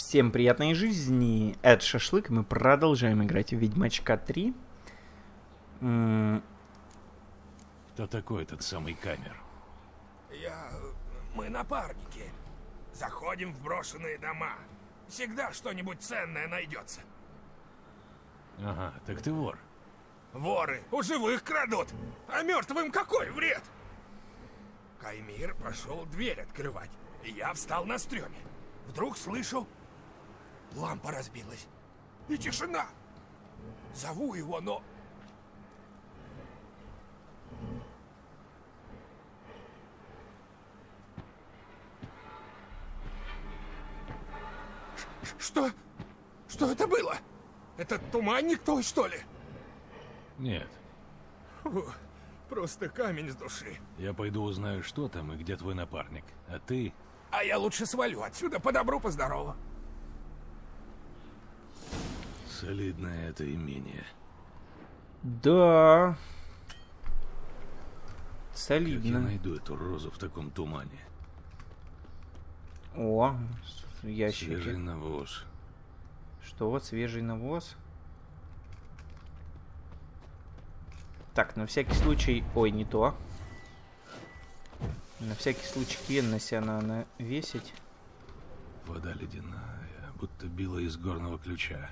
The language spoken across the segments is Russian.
Всем приятной жизни. Это Шашлык. Мы продолжаем играть в Ведьмачка 3. Кто такой этот самый Камер? Мы напарники. Заходим в брошенные дома. Всегда что-нибудь ценное найдется. Ага, так ты вор. Воры у живых крадут, а мертвым какой вред? Каймир пошел дверь открывать, и я встал на стреме. Вдруг слышу, лампа разбилась, и тишина. Зову его, но... Что? Что это было? Это туманник твой, что ли? Нет. Фу, просто камень с души. Я пойду узнаю, что там и где твой напарник. А ты... А я лучше свалю отсюда по добру, по здорову. Солидное это имение. Да. Как я Солидно. найду эту розу в таком тумане? О, ящики. Свежий навоз. Что вот, свежий навоз? Так, на всякий случай... Ой, не то. На всякий случай Квен на себя надо навесить. Вода ледяная, будто била из горного ключа.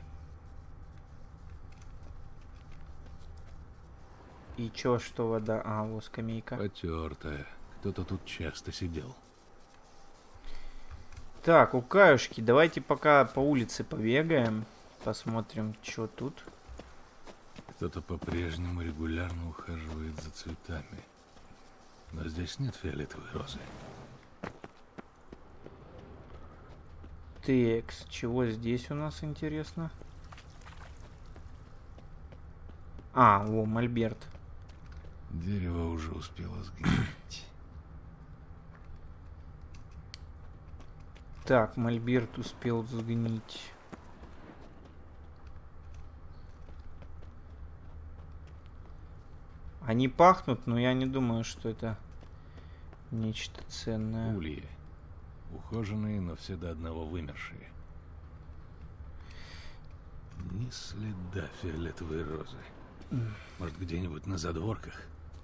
И чё, что вода? А, вот скамейка. Потертая. Кто-то тут часто сидел. Так, у Каюшки, давайте пока по улице побегаем. Посмотрим, что тут. Кто-то по-прежнему регулярно ухаживает за цветами. Но здесь нет фиолетовой розы. Текс, чего здесь у нас интересно? А, во, мольберт. Дерево уже успело сгнить. Так, мольберт успел сгнить. Они пахнут, но я не думаю, что это нечто ценное. Ульи. Ухоженные, но все до одного вымершие. Ни следа фиолетовой розы. Может, где-нибудь на задворках?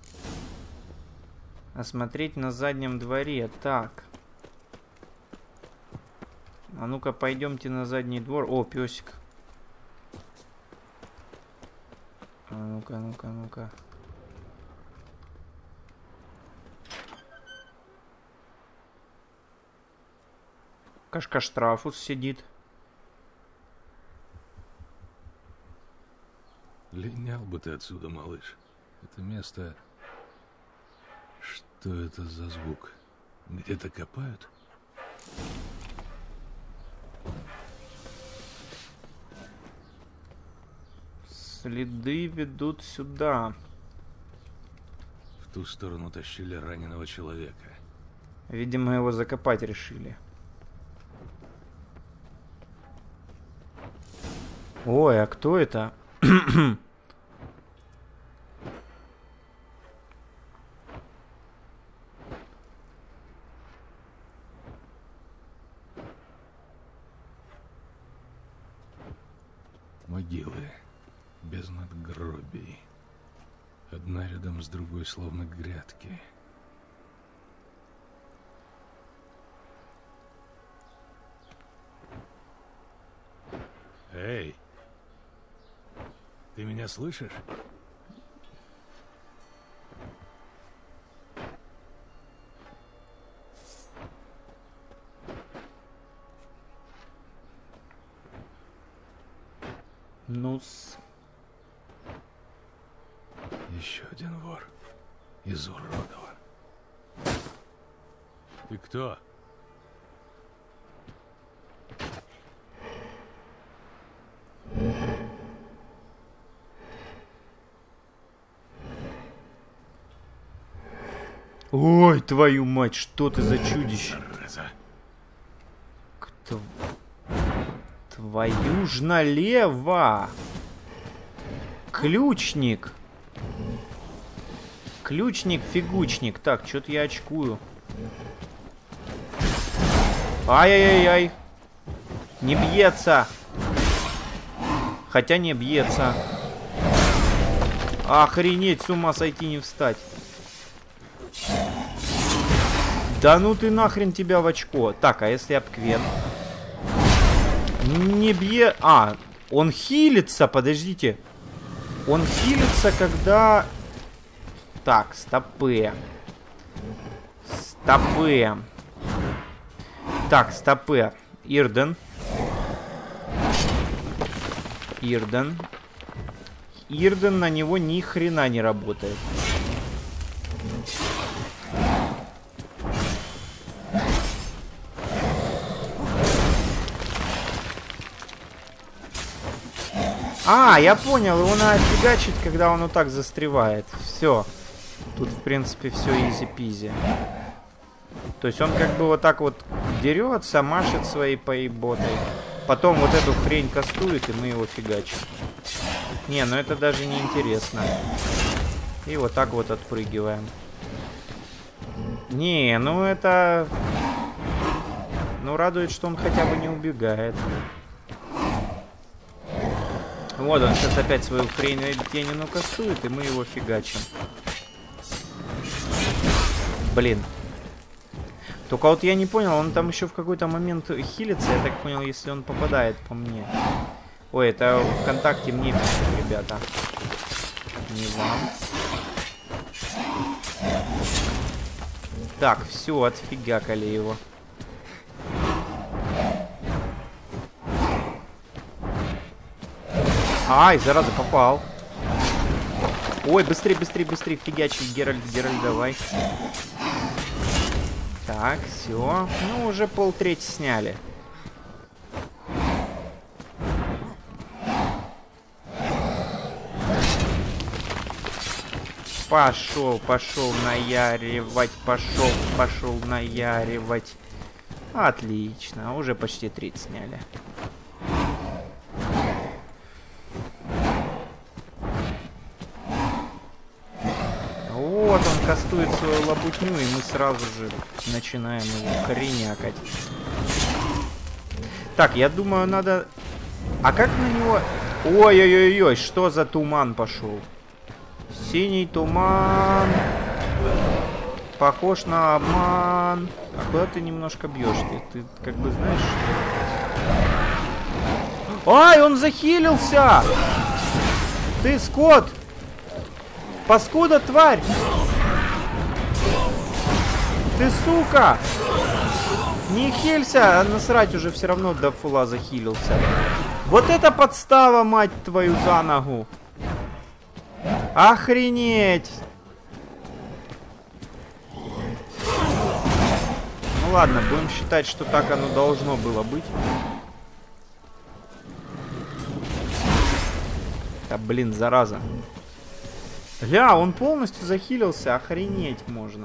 Осмотреть на заднем дворе. Так. А ну-ка, пойдемте на задний двор. О, песик. А ну-ка, ну-ка, ну-ка. Кашка-штрафус сидит. Линял бы ты отсюда, малыш. Это место... Что это за звук? Где-то копают? Следы ведут сюда. В ту сторону тащили раненого человека. Видимо, его закопать решили. Ой, а кто это? Могилы. Без надгробий. Одна рядом с другой, словно грядки. Эй! Ты меня слышишь? Ну-с. Еще один вор. Изуродован. Ты кто? Ой, твою мать, что ты за чудище? Зараза. Кто? Твою ж налево! Ключник! Ключник-фигучник. Так, что-то я очкую. Ай-яй-яй-яй. Не бьется. Хотя не бьется. Охренеть, с ума сойти, не встать. Да ну ты нахрен тебя в очко. Так, а если обквен? Не бье... А, он хилится, подождите. Он хилится, когда... Так, стопы. Стопы. Так, стопы. Ирден. Ирден. Ирден на него ни хрена не работает. А, я понял, его надо фигачить, когда он вот так застревает. Все. Тут, в принципе, все изи-пизи. То есть он как бы вот так вот дерется, машет своей поеботой. Потом вот эту хрень кастует, и мы его фигачим. Не, ну это даже не интересно. И вот так вот отпрыгиваем. Не, ну это... Ну радует, что он хотя бы не убегает. Вот он сейчас опять свою хрень тенину кастует, и мы его фигачим. Блин. Только вот я не понял, он там еще в какой-то момент хилится, я так понял, если он попадает по мне. Ой, это ВКонтакте мне пишут, ребята. Не вам. Так, все, отфигакали его. Ай, зараза, попал. Ой, быстрее, быстрее, быстрее, фигачи, Геральт, Геральт, давай. Так, все. Ну, уже полтреть сняли. Пошел, пошел наяривать, пошел наяривать. Отлично, уже почти треть сняли. Вот он кастует свою лабутню, и мы сразу же начинаем его хренякать. Так, я думаю, надо... А как на него... Ой-ой-ой-ой, что за туман пошел? Синий туман. Похож на обман. А куда ты немножко бьешь? Ты как бы знаешь... Ай, он захилился! Ты, скот! Паскуда, тварь! Ты, сука! Не хилься, а насрать, уже все равно до фула захилился. Вот это подстава, мать твою, за ногу! Охренеть! Ну ладно, будем считать, что так оно должно было быть. Да блин, зараза. Ля, он полностью захилился, охренеть можно.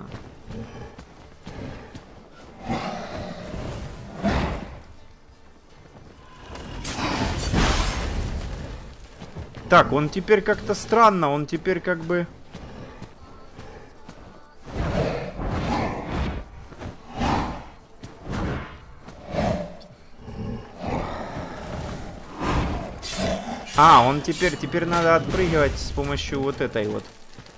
Так, он теперь как-то странно, он теперь как бы... А, он теперь надо отпрыгивать с помощью вот этой вот.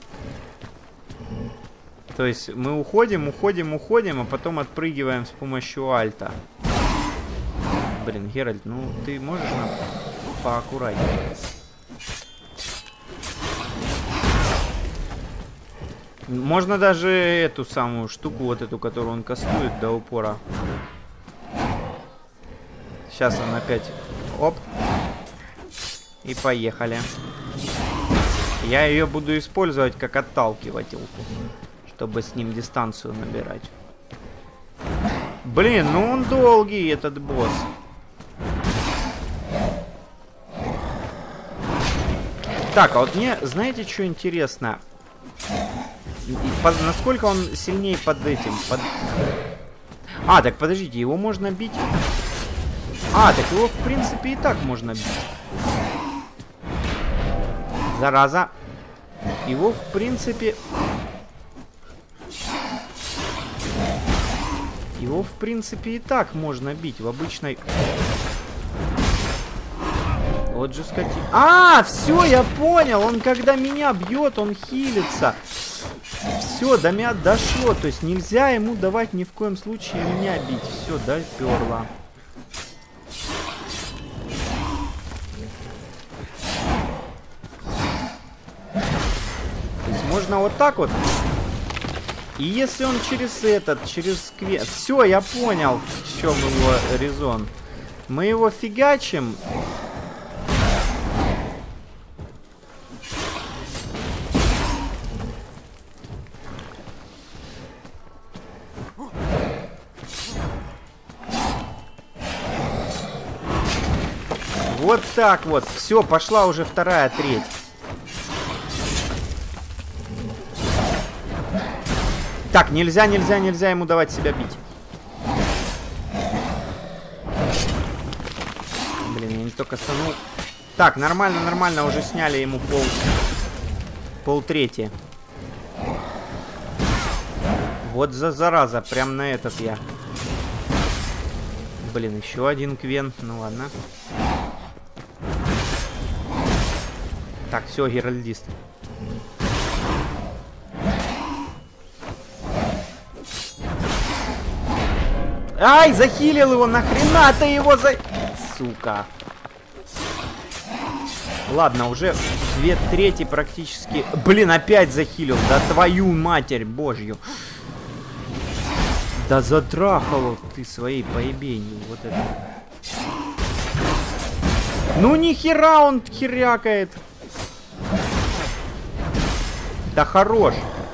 То есть мы уходим, а потом отпрыгиваем с помощью альта. Блин, Геральт, ну ты можешь поаккуратнее? Можно даже эту самую штуку, вот эту, которую он кастует до упора. Сейчас он опять... Оп. И поехали. Я ее буду использовать как отталкивателку, чтобы с ним дистанцию набирать. Блин, ну он долгий, этот босс. Так, а вот мне, знаете, что интересно? Насколько он сильнее под этим? А, так подождите, его можно бить... А, так его, в принципе, и так можно бить. Зараза. Его, в принципе... Его, в принципе, и так можно бить в обычной... Вот же скотина. А, все, я понял. Он когда меня бьет, он хилится. Все, до меня дошло. То есть нельзя ему давать ни в коем случае меня бить. Все, доперло. То есть можно вот так вот. И если он через квест... Все, я понял, в чем его резон. Мы его фигачим. Вот так вот. Все, пошла уже вторая треть. Так, нельзя ему давать себя бить. Блин, я не только станул. Так, нормально, уже сняли ему полтрети. Вот зараза, прям на этот я. Блин, еще один квен, ну ладно. Так, все, геральдист. Ай, захилил его, нахрена ты его Сука. Ладно, уже 2/3 практически. Блин, опять захилил. Да твою матерь божью. Да затрахало ты своей поебенью. Вот это. Ну нихера он херякает. Да хорош.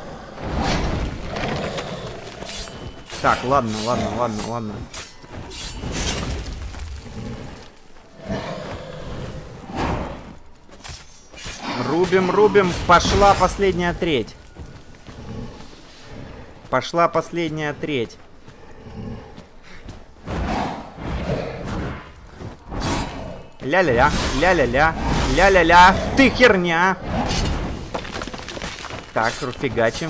Так, ладно. Рубим. Пошла последняя треть. Ля-ля-ля. Ты херня. Так, фигачим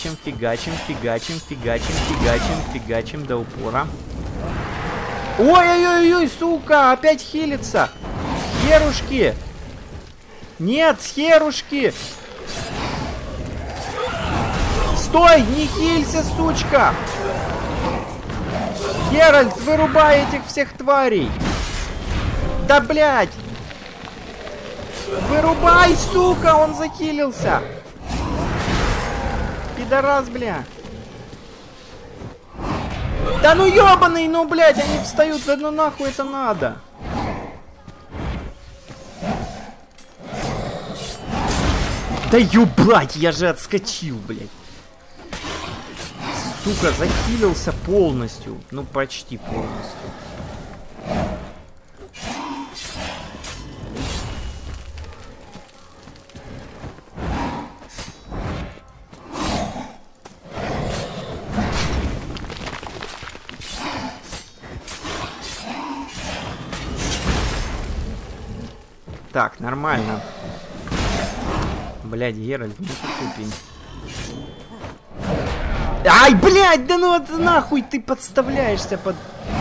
до упора. Ой-ой-ой, сука, опять хилится. Херушки. Нет, херушки. Стой, не хилься, сучка. Геральт, вырубай этих всех тварей. Да, блядь. Вырубай, сука, он захилился. Пидорас, бля. Да ну ёбаный, ну, блядь, они встают, да ну нахуй это надо. Да ёбать, я же отскочил, блядь. Сука, захилился полностью. Ну, почти полностью. Так, нормально. Блядь, Геральт, ну ты тупень. Ай, блядь, да ну вот нахуй ты подставляешься под...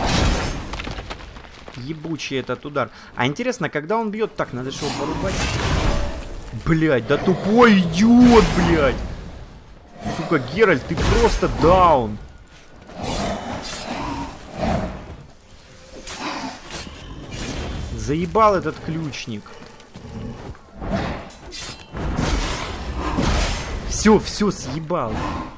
Ебучий этот удар. А интересно, когда он бьет... Так, надо же его порубать. Блядь, да тупой идиот, блядь. Сука, Геральт, ты просто даун. Заебал этот ключник. Все съебал.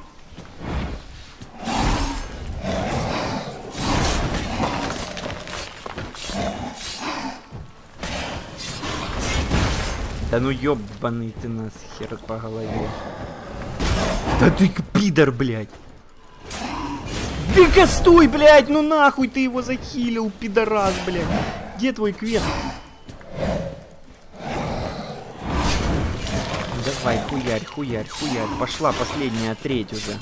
Да ну ёбаный ты нас хер по голове. Да ты пидор, блядь. Вика, стой, блядь, ну нахуй ты его захилил, пидорас, блядь. Где твой квест? Давай, хуярь. Пошла последняя треть уже.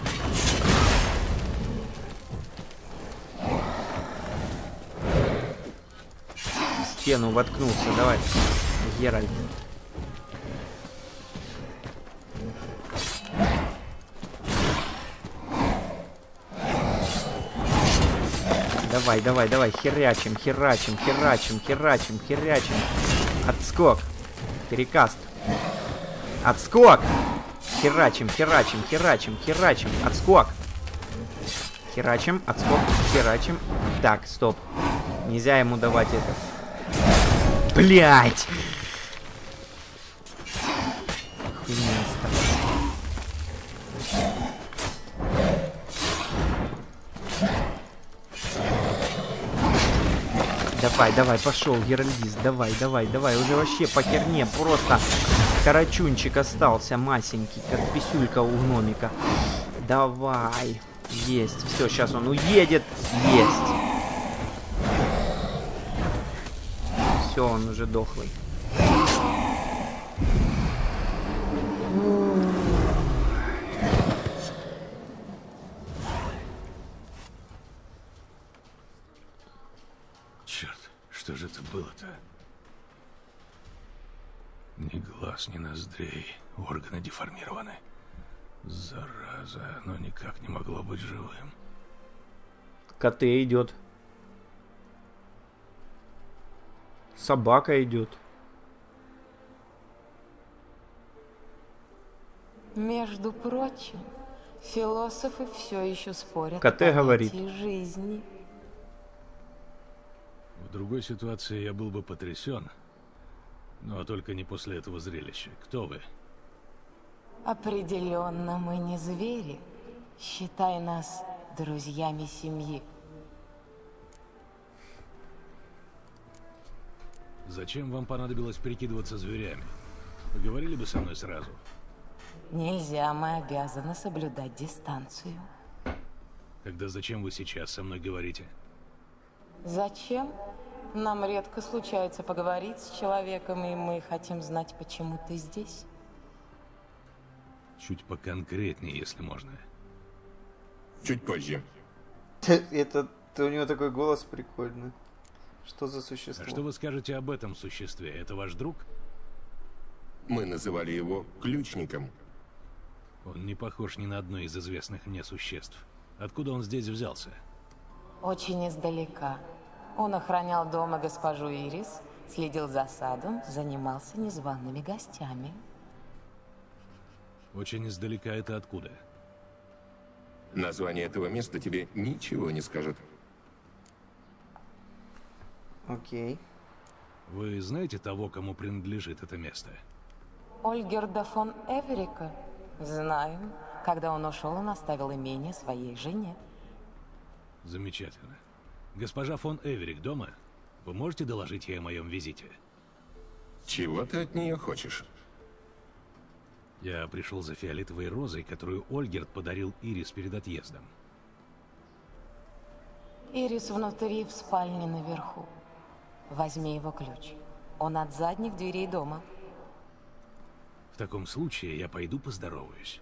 В стену воткнулся, давай. Геральт. Давай. Херячим. Отскок. Перекаст. Отскок. Херачим, херачим, херачим, херачим. Отскок. Херачим, отскок, херачим. Так, стоп. Нельзя ему давать это. Блять! Хуйня осталась. Давай, давай, пошел, Геральдист, давай, давай, давай. Уже вообще по херне просто карачунчик остался масенький, как писюлька у гномика. Давай. Есть. Все, сейчас он уедет. Есть. Все, он уже дохлый. Черт, что же это было-то? Ни глаз, ни ноздрей. Органы деформированы. Зараза, оно никак не могло быть живым. КТ идет. Собака идет. Между прочим, философы все еще спорят КТ о говорит. понятии жизни. В другой ситуации я был бы потрясен, но только не после этого зрелища. Кто вы? Определенно мы не звери. Считай нас друзьями семьи. Зачем вам понадобилось прикидываться зверями? Поговорили бы со мной сразу. Нельзя, мы обязаны соблюдать дистанцию. Тогда зачем вы сейчас со мной говорите? Зачем? Нам редко случается поговорить с человеком, и мы хотим знать, почему ты здесь. Чуть поконкретнее, если можно. Чуть позже. Это у него такой голос прикольный. Что за существо? А что вы скажете об этом существе? Это ваш друг? Мы называли его ключником. Он не похож ни на одно из известных мне существ. Откуда он здесь взялся? Очень издалека. Он охранял дом и госпожу Ирис, следил за садом, занимался незваными гостями. Очень издалека это откуда? Название этого места тебе ничего не скажет. Окей. Вы знаете того, кому принадлежит это место? Ольгерда фон Эверика? Знаем. Когда он ушел, он оставил имение своей жене. Замечательно. Госпожа фон Эверик дома? Вы можете доложить ей о моем визите? Чего ты от нее хочешь? Я пришел за фиолетовой розой, которую Ольгерд подарил Ирис перед отъездом. Ирис внутри, в спальне наверху. Возьми его ключ. Он от задних дверей дома. В таком случае я пойду поздороваюсь.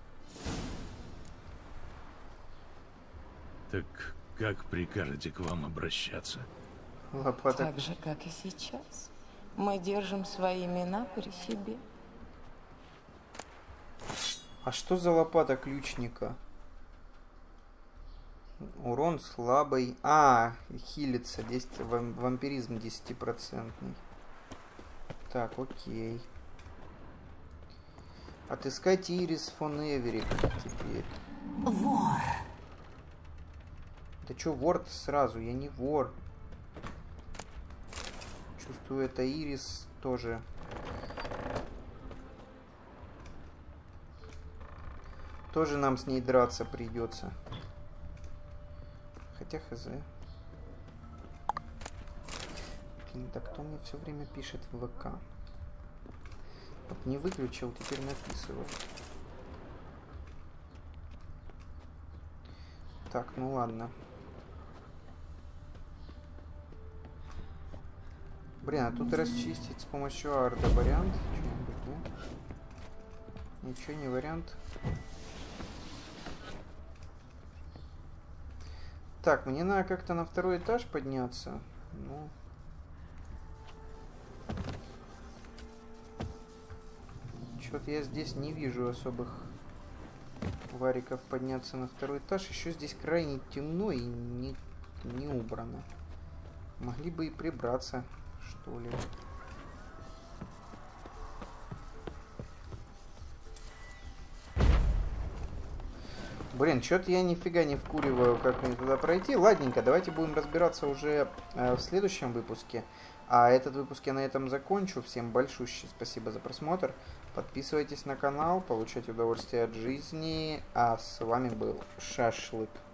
Так как прикажете к вам обращаться? Лопата. Так же, как и сейчас. Мы держим свои имена при себе. А что за лопата ключника? Урон слабый. А, хилится. 10, вампиризм 10%. Так, окей. Отыскать Ирис фон Эверик теперь. Вор. Да чё вор-то сразу? Я не вор. Чувствую, это Ирис тоже. Тоже нам с ней драться придется. Хотя хз. Блин, да кто мне все время пишет в ВК? Вот не выключил, теперь написываю. Так, ну ладно. Блин, а тут расчистить с помощью арда вариант? Что-нибудь, да? Ничего не вариант. Так, мне надо как-то на второй этаж подняться. Ну. Что-то я здесь не вижу особых вариков подняться на второй этаж. Еще здесь крайне темно и не убрано. Могли бы и прибраться, что ли. Блин, что-то я нифига не вкуриваю, как мне туда пройти. Ладненько, давайте будем разбираться уже в следующем выпуске. А этот выпуск я на этом закончу. Всем большущее спасибо за просмотр. Подписывайтесь на канал, получайте удовольствие от жизни. А с вами был Шашлык.